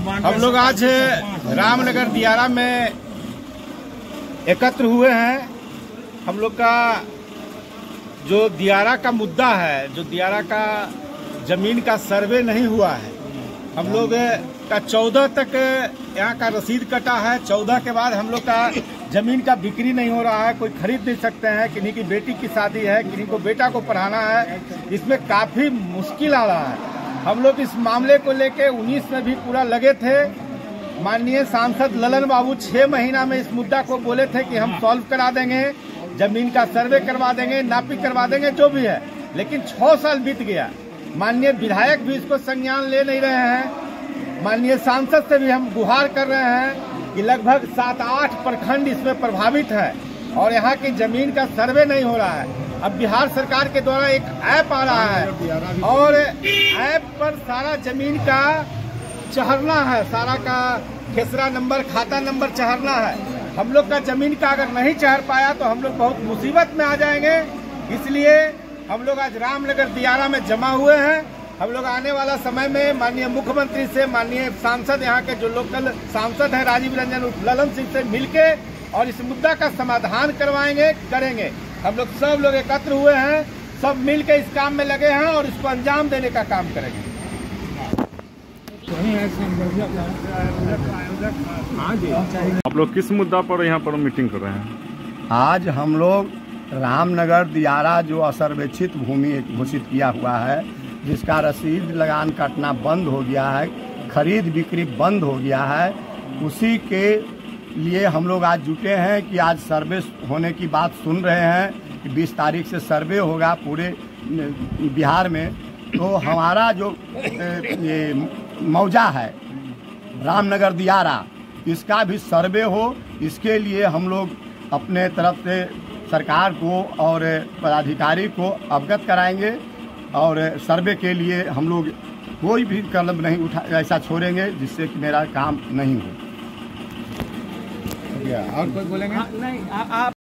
हम लोग आज रामनगर दियारा में एकत्र हुए हैं। हम लोग का जो दियारा का मुद्दा है, जो दियारा का जमीन का सर्वे नहीं हुआ है, हम लोग का 14 तक यहाँ का रसीद कटा है। 14 के बाद हम लोग का जमीन का बिक्री नहीं हो रहा है, कोई खरीद नहीं सकते हैं। किन्हीं की बेटी की शादी है, किन्हीं को बेटा को पढ़ाना है, इसमें काफी मुश्किल आ रहा है। हम लोग इस मामले को लेके 19 में भी पूरा लगे थे। माननीय सांसद ललन बाबू 6 महीना में इस मुद्दा को बोले थे कि हम सॉल्व करा देंगे, जमीन का सर्वे करवा देंगे, नापी करवा देंगे, जो भी है। लेकिन 6 साल बीत गया। माननीय विधायक भी इसको संज्ञान ले नहीं रहे हैं। माननीय सांसद से भी हम गुहार कर रहे हैं कि लगभग 7-8 प्रखंड इसमें प्रभावित है और यहाँ की जमीन का सर्वे नहीं हो रहा है। अब बिहार सरकार के द्वारा एक ऐप आ रहा है और ऐप पर सारा जमीन का चहरना है, सारा का खेसरा नंबर, खाता नंबर चहरना है। हम लोग का जमीन का अगर नहीं चहर पाया तो हम लोग बहुत मुसीबत में आ जाएंगे। इसलिए हम लोग आज रामनगर दियारा में जमा हुए हैं। हम लोग आने वाला समय में माननीय मुख्यमंत्री से, माननीय सांसद, यहाँ के जो लोकल सांसद हैं राजीव रंजन उर्फ ललन सिंह से मिलके और इस मुद्दा का समाधान करवाएंगे, करेंगे। हम लोग सब लोग एकत्र हुए हैं, सब मिलके इस काम में लगे हैं और इसको अंजाम देने का काम करेंगे। आप लोग किस मुद्दा पर यहाँ पर मीटिंग कर रहे हैं? आज हम लोग रामनगर दियारा जो असर्वेक्षित भूमि घोषित किया हुआ है, जिसका रसीद लगान कटना बंद हो गया है, खरीद बिक्री बंद हो गया है, उसी के लिए हम लोग आज जुटे हैं कि आज सर्वे होने की बात सुन रहे हैं कि 20 तारीख से सर्वे होगा पूरे बिहार में। तो हमारा जो ये मौजा है रामनगर दियारा, इसका भी सर्वे हो, इसके लिए हम लोग अपने तरफ से सरकार को और पदाधिकारी को अवगत कराएंगे और सर्वे के लिए हम लोग कोई भी कदम नहीं ऐसा छोड़ेंगे जिससे कि मेरा काम नहीं हो। और कोई बोलेंगे? नहीं, आप